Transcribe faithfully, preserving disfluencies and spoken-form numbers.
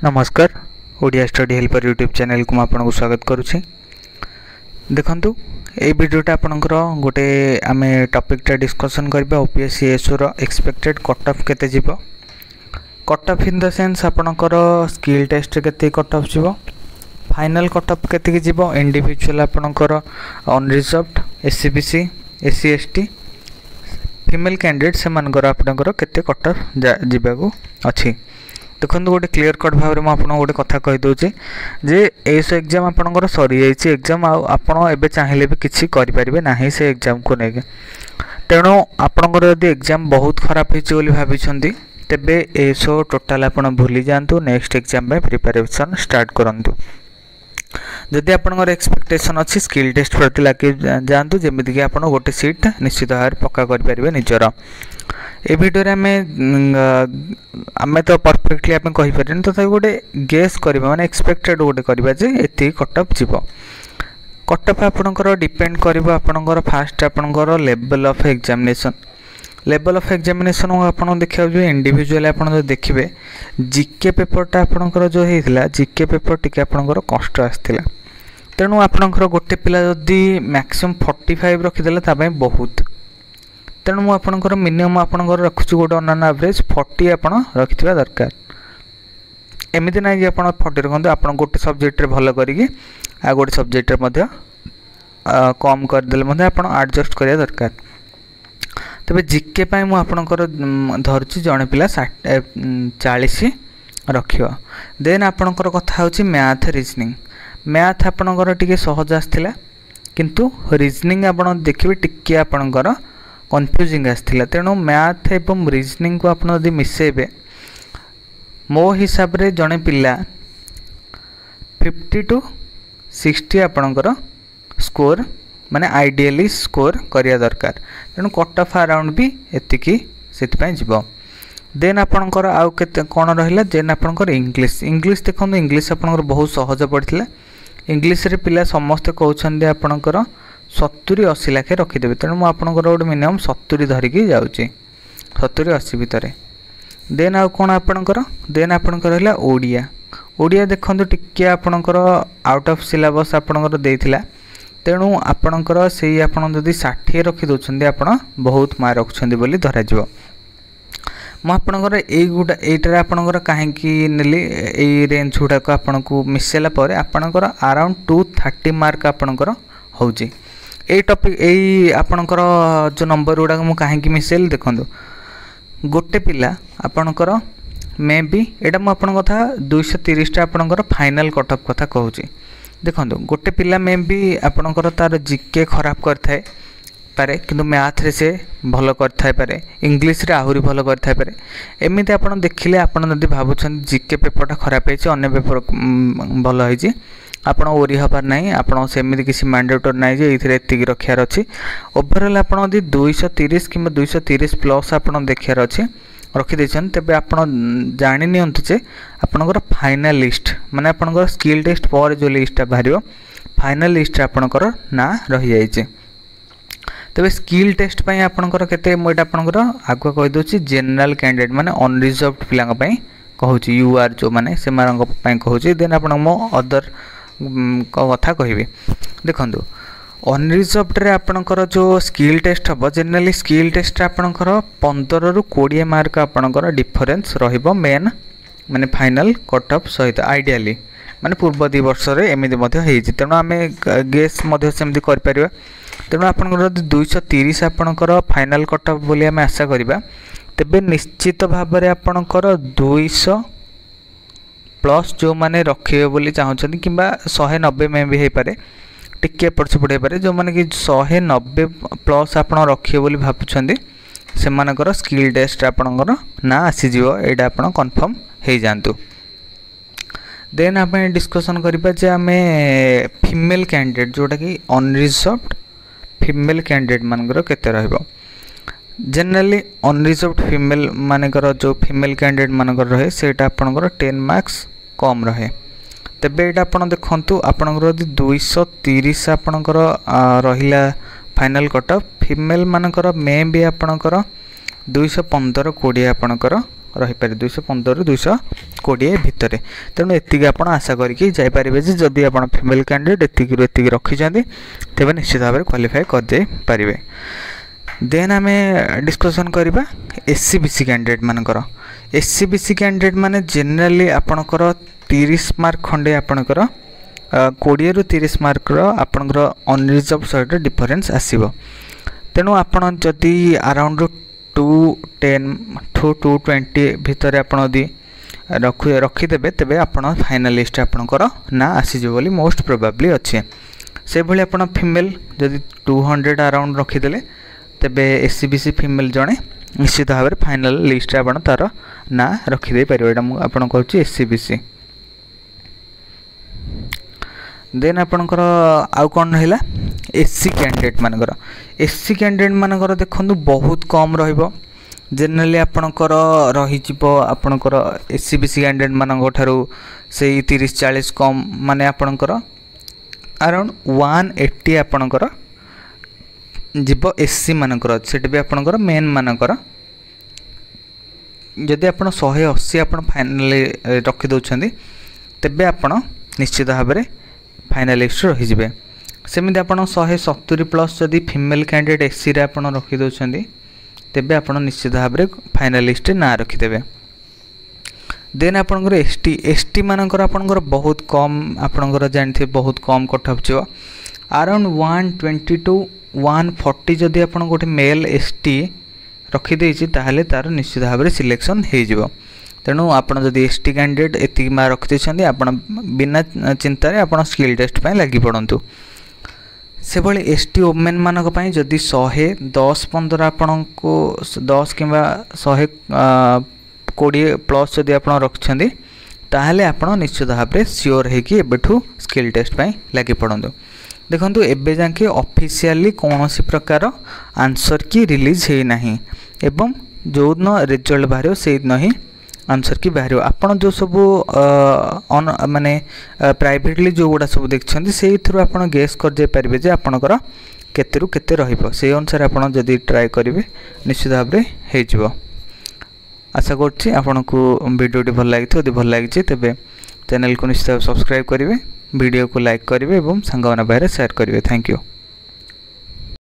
नमस्कार Odia study helper YouTube channel को आपको स्वागत करुच्ची। देखंतु ए वीडियोटा आपनकर गोटे आमे टॉपिकटा डिस्कशन करबा ओपीएससी एसओ रो एक्सपेक्टेड कट ऑफ केते जीवो। Cut off in the sense आपनकर स्किल टेस्ट केते कट ऑफ जीवो, फाइनल कट ऑफ केते जीवो, इंडिविजुअल आपनकर unreserved SEBC SC ST female candidate से मानकर आपनकर केते कट ऑफ जीवा को अछि। देखो गोटे क्लीयर कट भाव में आपको गोटे कथा कहीदे जे एस एग्जाम आपंकर सरी जाइए एग्जाम आपड़ चाहिए भी किसी करें ना से एग्जाम को लेकिन तेणु आपंकर यदि एग्जाम बहुत खराब होती भाई तेबे एसओ टोटाल आप भूली जातु नेक्स्ट एग्जाम में प्रिपरेशन स्टार्ट करूँ। जदि आपंकर एक्सपेक्टेशन अच्छी स्किल टेस्ट प्रति लगे जातु जमीक आप गोटे सीट निश्चित भाव पक्का करेंगे निजर। ए वीडियो आम आम तो परफेक्टली आम कहीपर तो गोटे गेस करवा माने एक्सपेक्टेड गोटे करवा जे एति कट ऑफ जीव। कट ऑफ आपनकर डिपेंड करबो आपनकर फास्ट आपनकर level of examination level of examination आपन देखियो जो इंडिविजुअल आपन जो देखिबे जीके पेपरटा आपनकर जो हेइथिला जीके पेपर टिके आपनकर कष्ट आस्थिला। तेणु आपनकर गोटे पिला जदी मैक्सिमम पैंतालीस रखिदेला ताबे बहुत। तेणु मुझे आपंकर मिनिमम आपंकर रखुच्छी गोटे अनान एवरेज चालीस आपड़ रखिथिबा दरकार। एमती ना कि आप चालीस रखते आप गोटे सब्जेक्ट भल करी आ गोटे सब्जेक्ट कम करदे आप एडजस्ट करिया दरकार। तबे जीके पाई मु आपंकर धरुची जड़े पिला चालीस रखियो। देन आपंकर कथा होची मैथ रीजनिंग। मैथ आपंकर टिके सहज आसथिला किंतु रीजनिंग आप देखिए टिके आपंकर कन्फ्यूजिंग आसथिला। तेणु मैथ एवं रीजनिंग को आप मिसेबे मो हिसाब रे जड़े पिला फिफ्टी टू सिक्सटी आपणकर स्कोर माने आइडियली स्कोर करिया दरकार। तेणु कट ऑफ अराउंड भी एतिकी सेतिपई जीवो। देन आपणकर आउ केते कोन रहिला जेन आपणकर इंग्लिश इंग्लिश देखो इंग्लिश आपणकर बहुत सहज पड़थिला। इंग्लिश रे पिला समस्त कहउछन्ते आपणकर सत्तरी अशी लाखे रखिदेवे। तेणु मुझे आपंकर गोटे मिनिमम सत्तरी धरिकी जाऊँगी सत्तरी अशी भितर। देन आउ कौन आपणकर देन आपणकर रहा ओडिया ओडिया देखो टिके आपणकर आउट ऑफ सिलेबस आपणकर देइथिला। तेणु आपणकर से आपन जदि षाठी रखी दौरान आप बहुत मार्क रखुंट बोली धराଯିव। मु आपणकर एई गुडा एइटार आपणकर काहेकि नेली एई रेंज गुडाक आपणको मिसेला परे आपणकर अराउंड टू थर्टी मार्क आपणकर होउची। ए टॉपिक एई आपणकर जो नंबर गुडा मु काहेकि मिसेल देखो गोटे पिला आपणकर मे बी एटा मु आपन कथा दो सौ तीस टा आपणकर फाइनल कट ऑफ कथा कहूची। देखो गोटे पिला मे बी आपणकर तार जीके खराब करथाय पारे किंतु मैथ रे से भल करथाय पारे इंग्लिश रे आहुरी भल करथाय पारे। एमिति आपन देखिले आपन जदि भाबुछन जीके पेपरटा खराब हेछि अन्य पेपर भल हेछि आपड़ ओरी हबार ना आपड़ सेमती किसी मैंडेटरी ना जे ये एतिक रखार अच्छी। ओवरऑल आप दुई सौ तीस कि दुई सौ तीस प्लस आप देखार अच्छे रखिदे तेज आप जाणी निजे आपंकर फाइनल लिस्ट माने आपंकर स्किल टेस्ट पर जो लिस्टा बाहर फाइनल लिस्ट आपंकर ना रही जाइए। तेज स्किल टेस्ट आपंकर केते मुझे आपंकर आगुआ कहीदे जेनराल कैंडिडेट माने अनरिजर्व्ड पिला कहूँ यू आर जो मैंने से कहूँ। देन आप मो अदर कथा कहि देखो अनरिजर्व्ड रे आपणकर जो स्किल टेस्ट हम जनरली स्किल टेस्ट आपणकर पंद्रह रु बीस मार्क आपणकर डिफरेंस रहिबो मेन माने फाइनल कट ऑफ सहित आइडियली माने पूर्व दि वर्ष रे एमिति मध्ये हेछि। तेणु आमे गेस मध्ये सेमति कर परिबा। तेणु आपणकर दो सौ तीस आपणकर फाइनल कट ऑफ बोली आमे आशा करिबा तेबे निश्चित भाव में आपणकर दो सौ प्लस जो मैंने रखिए बोली चाहते कि सौ नब्बे में भी हो पारे टिके एपट सेपट हो पारे जो मैंने कि सौ नब्बे प्लस आप रखिए बोली भावुंट से स्किल टेस्ट आपणकर ना आसीज यहाँ आप कन्फर्म हो जातु। देन आप डिस्कसन करबा जे आमे फीमेल कैंडिडेट जोटा कि अनरिजर्व्ड फीमेल कैंडिडेट मानकर केते रहइबो। जनरली अनरिजर्व्ड फीमेल मानकर जो फीमेल कैंडिडेट मानकर रहे सेटा आपणकर टेन मार्क्स कम रहे। तेबे एटा आपण देखंतु आपणकर यदि दो सौ तीस आपणकर रहिला फाइनल कट ऑफ फीमेल मानकर मे भी आपणकर दो सौ पंद्रह बीस आपणकर रहीपर दुईश पंदर रु दुईश कोड़े भितर तेणु एति आप आशा करके जापारे जदि आप फीमेल कैंडिडेट एतिक एतिक रखिंट तेज निश्चित भाव में क्वालिफाई करदे पारे। देन आम डिस्कसन करवा एससी बीसी कैंडिडेट मानकर एससी बीसी कैंडिडेट माने जनरली आपणकर तीस मार्क खंडे आपणकर कोड़े रु तीस मार्क आपणकर अनरिजर्व सहित डिफरेन्स आसीबो। तेणु आपण जदि around two ten to two twenty भितर आपड़ यदि रख रखिदेवे तेबे आपण फाइनल लिस्ट आपणकर ना आसीजो बोली मोस्ट प्रोबेबली अच्छे। से भली आपण फीमेल जदि टू हंड्रेड अराउंड रखिदेले तेबे एससी बीसी फीमेल जड़े निश्चित भाव में फाइनल लिस्ट आप तार ना रखिदे पारे। यहाँ आपन कहूँ एससी बीसी। देन आपणकर आउ कौन रहा एससी कैंडिडेट मानकर एससी कैंडिडेट मानकर देखो बहुत कम रहिबो। जनरली आपणकर रहिजिबो आपणकर एससी बीसी कैंडिडेट मानक ठारू से तीस चालीस कम माने आपणकर अराउंड वन एट्टी आपणकर जीव एससी मानकर सेट भी आपणकर मेन मानकर जदि आप सौ अशी आप फाइनाल रखिदे तेबे आपण निश्चित भाव में फाइनाल लिस्ट रहीजे। सेमती आप सौ सत्तरी प्लस जदि फीमेल कैंडिडेट एससी आप रखिदे तेबे आप निश्चित भाव में फाइनाल लिस्ट ना रखिदेवे। देन आपणकर एसटी एसटी मानकर आपणकर बहुत कम आपणकर जानते बहुत कम कट ऑफ जो around one twenty to one forty जदि आप गोटे मेल एसटी रखिदे ताहले तार निश्चित भाव में सिलेक्शन हो। तेणु आप जदि एसटी कैंडिडेट एति मार्क रखिदे आप बिना चिंतार आप स्किल टेस्ट पर लगी पड़तु। से भली एसटी वोमेन मानक पई जदि सौ दस पंद्रह आपण को दस कि शहे कोड़े प्लस जदि आप रखिंट ताहले आप निश्चित भाव में सियोर होठू स्किल टेस्ट पर लगी पड़तु। देखो एबे जाके ऑफिशियली कौन सी प्रकार आंसर की रिलीज है नहीं एवं जो दिन रिजल्ट बाहर से दिन ही आंसर की बाहर आपन जो सब माने प्राइवेटली जो गुड़ा सब देखते से थ्रू आप गेस कर जाई पारे जे आपणकर केते रु केते रहिबो से अनुसार आप जदि ट्राई करेंगे निश्चित भाव में हो। आशा करछि आपनको वीडियोटी भल लगी भल लगी तेबे चैनल को निश्चित सब्सक्राइब करेंगे वीडियो को लाइक करेंगे और सांगना बाहर शेयर करेंगे। Thank you.